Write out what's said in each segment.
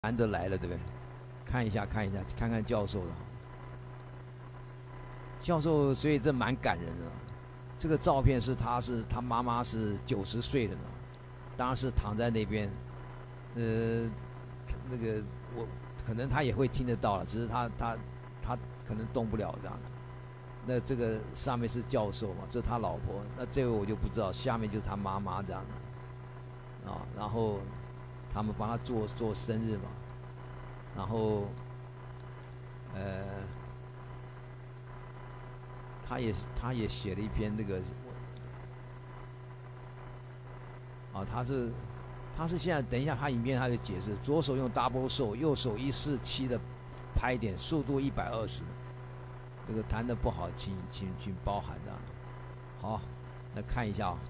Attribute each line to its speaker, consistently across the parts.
Speaker 1: 难得来了，对不对？看一下，看一下，看看教授的。教授，所以这蛮感人的。这个照片是他妈妈是90岁的呢，当然是躺在那边，那个我可能他也会听得到了，只是他可能动不了这样的。那这个上面是教授嘛，这是他老婆，那这位我就不知道，下面就是他妈妈这样的，啊，然后他们帮他做生日嘛，然后他也写了一篇那个，啊，他是现在等一下他影片他就解释，左手用 double show， 右手147的拍点，速度120。这个弹的不好，请包涵的。好，来看一下啊。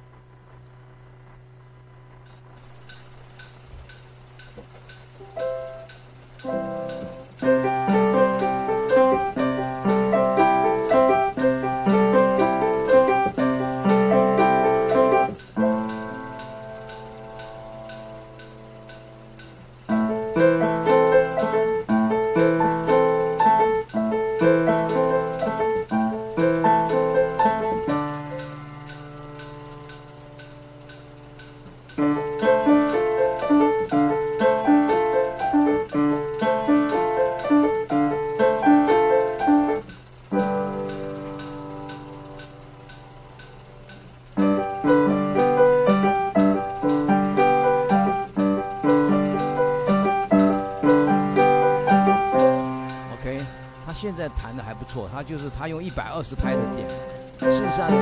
Speaker 1: 现在弹的还不错，他用120拍的点，事实上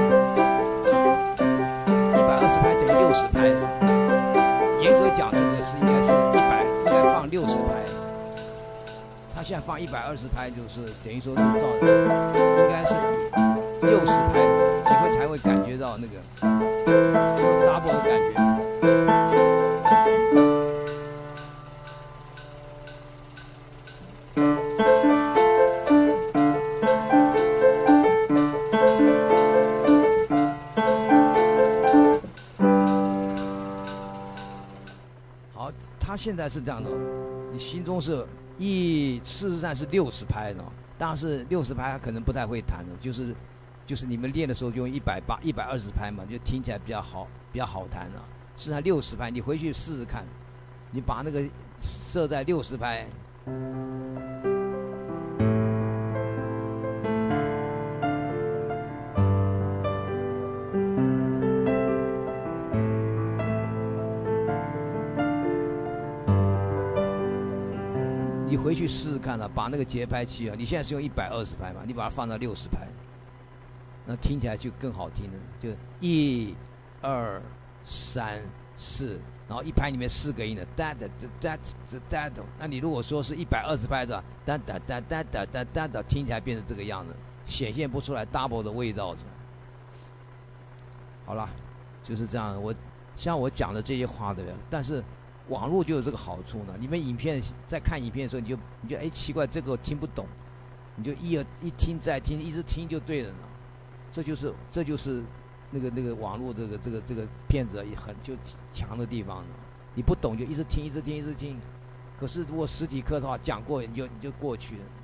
Speaker 1: 120拍等于60拍，严格讲这个是应该放60拍，他现在放120拍，就是等于说是应该是60拍，你才会感觉到那个 double 的感觉。他现在是这样的，你心中是事实上是60拍的，当然是60拍，他可能不太会弹的，就是你们练的时候就用120拍嘛，就听起来比较好弹啊。事实上60拍，你回去试试看，你把那个设在60拍。你回去试试看啊，把那个节拍器啊，你现在是用120拍嘛，你把它放到60拍，那听起来就更好听了。就1、2、3、4，然后一拍里面4个音的哒哒哒哒哒哒。那你如果说是120拍的，哒哒哒哒哒哒哒哒，听起来变成这个样子，显现不出来 double 的味道。好了，就是这样。像我讲的这些话的人，但是。网络就有这个好处呢。你们影片在看影片的时候，你就奇怪，这个我听不懂，你就一听再听，一直听就对了呢。这就是那个网络这个骗子也很就强的地方呢。你不懂就一直听。可是如果实体课的话，讲过你就过去了。